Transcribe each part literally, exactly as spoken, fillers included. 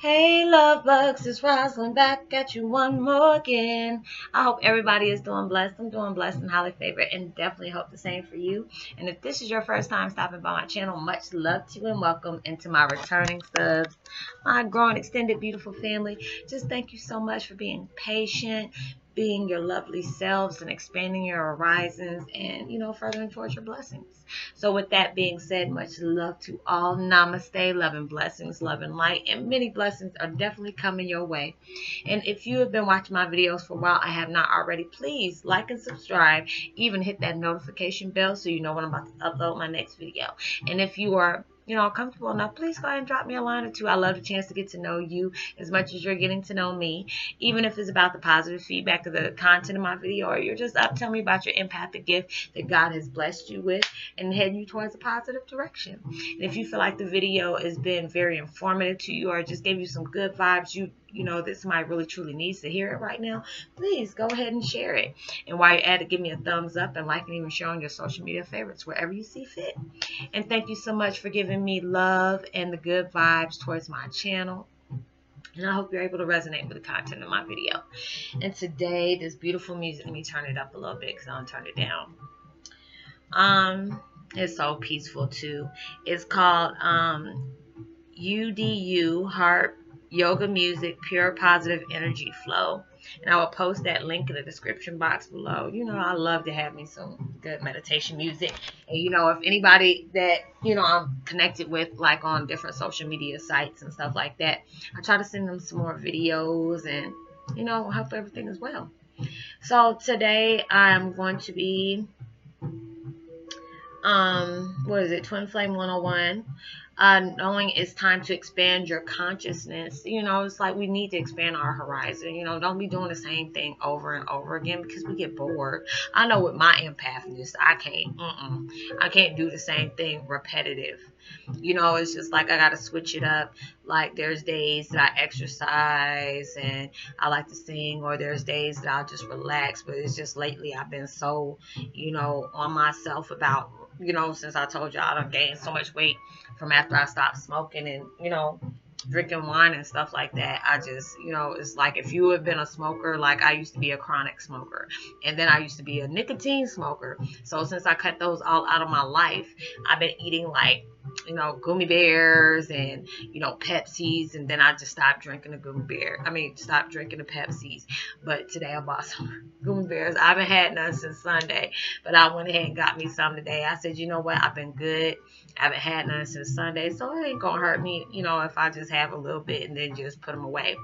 Hey, love bugs, it's Roslynn back at you one more again. I hope everybody is doing blessed. I'm doing blessed and highly favored, and definitely hope the same for you. And if this is your first time stopping by my channel, much love to you and welcome into my returning subs, my growing extended beautiful family. Just thank you so much for being patient, being your lovely selves, and expanding your horizons, and you know, furthering towards your blessings. So with that being said, much love to all. Namaste, love and blessings, love and light, and many blessings are definitely coming your way. And if you have been watching my videos for a while, I have not already, please like and subscribe, even hit that notification bell so you know when I'm about to upload my next video. And if you are you know, comfortable enough, please go ahead and drop me a line or two. I love the chance to get to know you as much as you're getting to know me, even if it's about the positive feedback of the content of my video, or you're just up telling me about your empathic gift that God has blessed you with and heading you towards a positive direction. And if you feel like the video has been very informative to you or just gave you some good vibes, you you know that somebody really truly needs to hear it right now, please go ahead and share it. And while you're at it, give me a thumbs up and like and even share on your social media favorites wherever you see fit. And thank you so much for giving me love and the good vibes towards my channel. And I hope you're able to resonate with the content of my video. And today, this beautiful music, let me turn it up a little bit because I don't turn it down. Um, it's so peaceful too. It's called um, U D U, Heart Yoga Music, Pure Positive Energy Flow. And I will post that link in the description box below. You know, I love to have me some good meditation music. And, you know, if anybody that, you know, I'm connected with, like on different social media sites and stuff like that, I try to send them some more videos and, you know, hope everything is well. So today I'm going to be, um, what is it, Twin Flame one oh one. Uh, knowing it's time to expand your consciousness. You know, it's like we need to expand our horizon. You know, don't be doing the same thing over and over again because we get bored. I know with my empathness, I can't, mm-mm, I can't do the same thing repetitive. You know, it's just like I got to switch it up. Like there's days that I exercise and I like to sing, or there's days that I'll just relax. But it's just lately I've been so, you know, on myself about, you know, since I told y'all I done gained so much weight from after I stopped smoking and, you know, drinking wine and stuff like that. I just, you know, it's like if you have been a smoker, like I used to be a chronic smoker, and then I used to be a nicotine smoker. So since I cut those all out of my life, I've been eating like, you know, gummy bears and, you know, Pepsis, and then I just stopped drinking the gummy bear. I mean, stopped drinking the Pepsis. But today I bought some gummy bears. I haven't had none since Sunday, but I went ahead and got me some today. I said, you know what, I've been good. I haven't had none since Sunday, so it ain't gonna hurt me, you know, if I just have a little bit and then just put them away.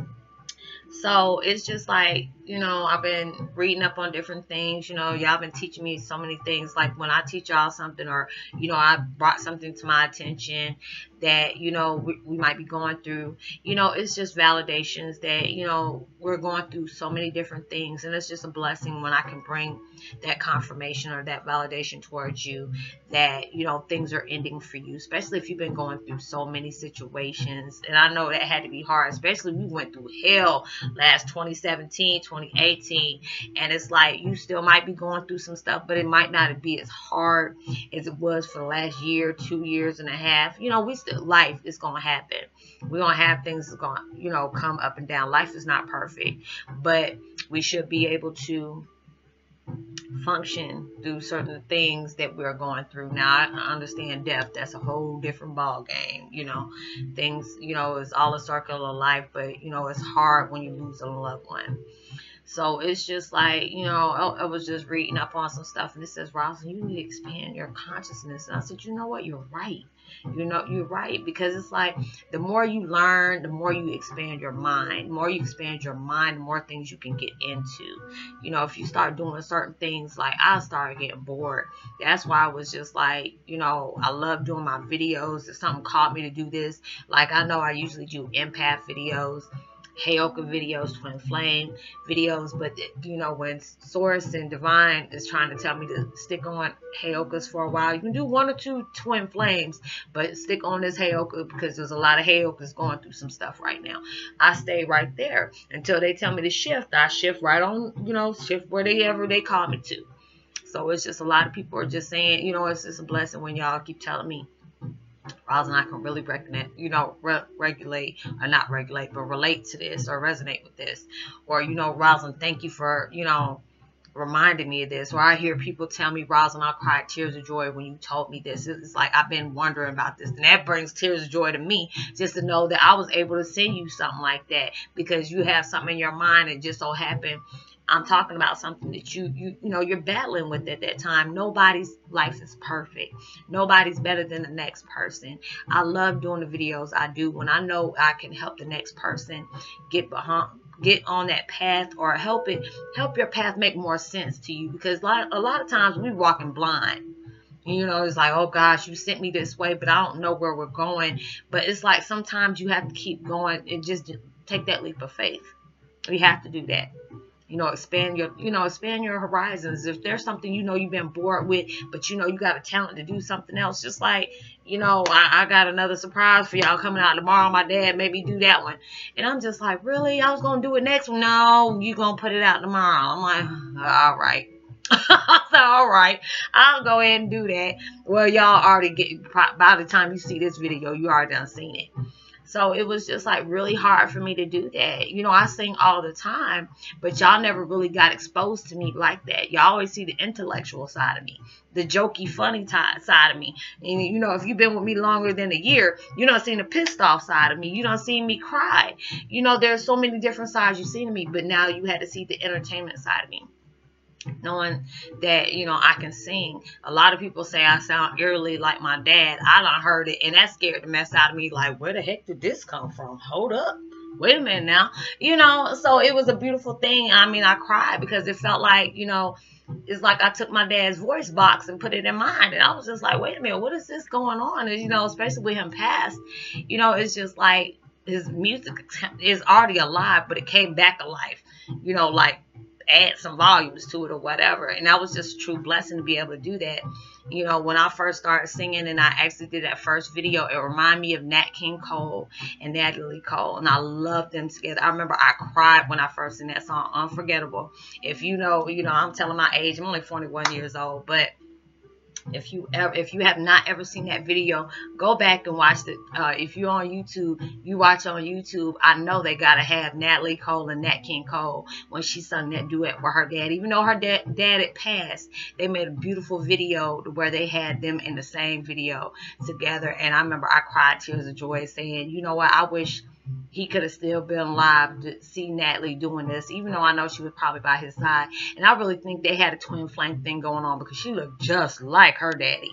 So it's just like, you know, I've been reading up on different things. You know, y'all been teaching me so many things. Like when I teach y'all something, or, you know, I brought something to my attention that, you know, we, we might be going through, you know, it's just validations that, you know, we're going through so many different things. And it's just a blessing when I can bring that confirmation or that validation towards you that, you know, things are ending for you, especially if you've been going through so many situations. And I know that had to be hard, especially we went through hell last twenty seventeen, twenty eighteen, and it's like you still might be going through some stuff, but it might not be as hard as it was for the last year, two years and a half. You know, we still, life is going to happen. We're going to have things that's going to, you know, come up and down. Life is not perfect, but we should be able to function through certain things that we're going through. Now I understand death, that's a whole different ball game. You know, things, you know, it's all a circle of life, but you know, it's hard when you lose a loved one. So it's just like, you know, I, I was just reading up on some stuff, and it says, Roslynn, you need to expand your consciousness. And I said, you know what, you're right. You know, you're right, because it's like the more you learn, the more you expand your mind. The more you expand your mind, the more things you can get into. You know, if you start doing certain things, like I started getting bored. That's why I was just like, you know, I love doing my videos. If something caught me to do this, like I know I usually do empath videos, Heyoka videos, twin flame videos, but you know, when Source and Divine is trying to tell me to stick on Heyokas for a while, you can do one or two twin flames, but stick on this Heyoka because there's a lot of Heyokas going through some stuff right now. I stay right there until they tell me to shift. I shift right on, you know, shift wherever they call me to. So it's just a lot of people are just saying, you know, it's just a blessing when y'all keep telling me Roslynn, I can really recognize, you know, re regulate, or not regulate, but relate to this or resonate with this. Or, you know, Roslynn, thank you for, you know, reminding me of this. Or I hear people tell me, Roslynn, I cried tears of joy when you told me this. It's like I've been wondering about this. And that brings tears of joy to me, just to know that I was able to send you something like that, because you have something in your mind that just so happened I'm talking about something that you, you, you know, you're battling with at that time. Nobody's life is perfect. Nobody's better than the next person. I love doing the videos I do when I know I can help the next person get behind, get on that path, or help it, help your path make more sense to you. Because a lot, a lot of times we walking blind. You know, it's like, oh gosh, you sent me this way, but I don't know where we're going. But it's like sometimes you have to keep going and just take that leap of faith. We have to do that. You know, expand your, you know, expand your horizons. If there's something, you know, you've been bored with, but you know, you got a talent to do something else. Just like, you know, I, I got another surprise for y'all coming out tomorrow. My dad made me do that one. And I'm just like, really? I was going to do it next one. No, you going to put it out tomorrow. I'm like, all right. So, all right, I'll go ahead and do that. Well, y'all already get, by the time you see this video, you already done seen it. So it was just like really hard for me to do that. You know, I sing all the time, but y'all never really got exposed to me like that. Y'all always see the intellectual side of me, the jokey, funny side of me. And, you know, if you've been with me longer than a year, you don't see the pissed off side of me. You don't see me cry. You know, there's so many different sides you see to me, but now you had to see the entertainment side of me. Knowing that, you know, I can sing. A lot of people say I sound eerily like my dad. I done heard it, and that scared the mess out of me. Like, where the heck did this come from? Hold up. Wait a minute now. You know, so it was a beautiful thing. I mean, I cried because it felt like, you know, it's like I took my dad's voice box and put it in mine. And I was just like, wait a minute, what is this going on? And, you know, especially with him passed, you know, it's just like his music is already alive, but it came back alive, you know, like, add some volumes to it or whatever. And that was just a true blessing to be able to do that. You know, when I first started singing and I actually did that first video, it reminded me of Nat King Cole and Natalie Cole, and I loved them together. I remember I cried when I first sang that song, Unforgettable. If you know, you know, I'm telling my age, I'm only forty-one years old, but if you ever, if you have not ever seen that video, go back and watch it. Uh, if you're on YouTube, you watch on YouTube. I know they gotta have Natalie Cole and Nat King Cole when she sung that duet with her dad. Even though her dad dad had passed, they made a beautiful video where they had them in the same video together. And I remember I cried tears of joy, saying, you know what, I wish he could have still been alive to see Natalie doing this, even though I know she was probably by his side. And I really think they had a twin flame thing going on, because she looked just like her daddy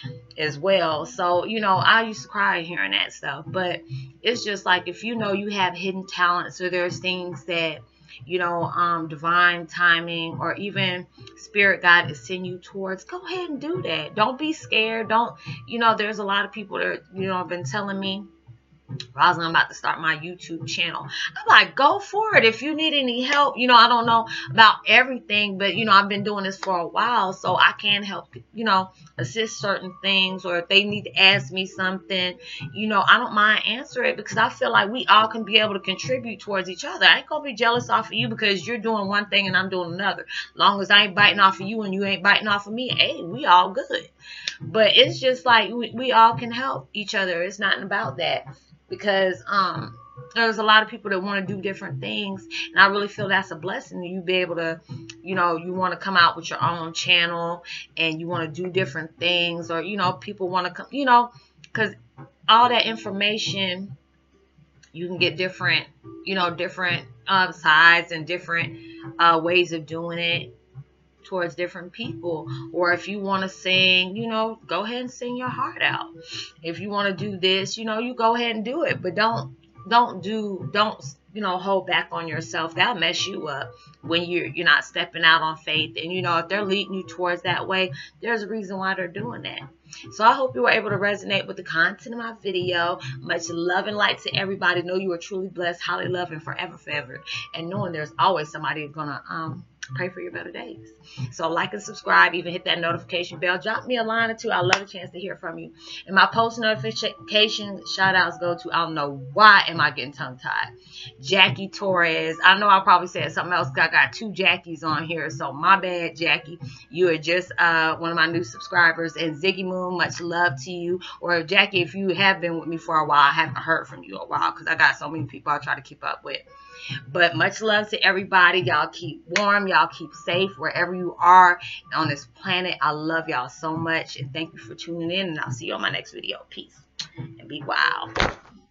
as well. So, you know, I used to cry hearing that stuff. But it's just like, if you know you have hidden talents, or there's things that, you know, um, divine timing or even spirit guide is sending you towards, go ahead and do that. Don't be scared. Don't, you know, there's a lot of people that, you know, have been telling me, Roslynn, I'm about to start my YouTube channel. I'm like, go for it. If you need any help, you know, I don't know about everything, but, you know, I've been doing this for a while, so I can help, you know, assist certain things. Or if they need to ask me something, you know, I don't mind answering it, because I feel like we all can be able to contribute towards each other. I ain't gonna be jealous off of you because you're doing one thing and I'm doing another. Long as I ain't biting off of you and you ain't biting off of me, hey, we all good. But it's just like we, we all can help each other. It's nothing about that. Because um, there's a lot of people that want to do different things, and I really feel that's a blessing. You be able to, you know, you want to come out with your own channel, and you want to do different things, or, you know, people want to come, you know, because all that information, you can get different, you know, different uh, sides and different uh, ways of doing it towards different people. Or if you want to sing, you know, go ahead and sing your heart out. If you want to do this, you know, you go ahead and do it. But don't don't do don't you know, hold back on yourself. That'll mess you up when you're you're not stepping out on faith. And, you know, if they're leading you towards that way, there's a reason why they're doing that. So I hope you were able to resonate with the content of my video. Much love and light to everybody. Know you are truly blessed, highly loved, and forever, forever. And knowing there's always somebody gonna um pray for your better days. So like and subscribe, even hit that notification bell. Drop me a line or two. I love a chance to hear from you. And my post notification shout outs go to, I don't know why am I getting tongue tied, Jackie Torres. I know I probably said something else. I got two Jackies on here, so my bad, Jackie. You are just uh, one of my new subscribers. And Ziggy Moon, much love to you. Or Jackie, if you have been with me for a while, I haven't heard from you a while because I got so many people I try to keep up with. But much love to everybody. Y'all keep warm. Y'all keep safe wherever you are on this planet. I love y'all so much. And thank you for tuning in. And I'll see you on my next video. Peace. And be wild.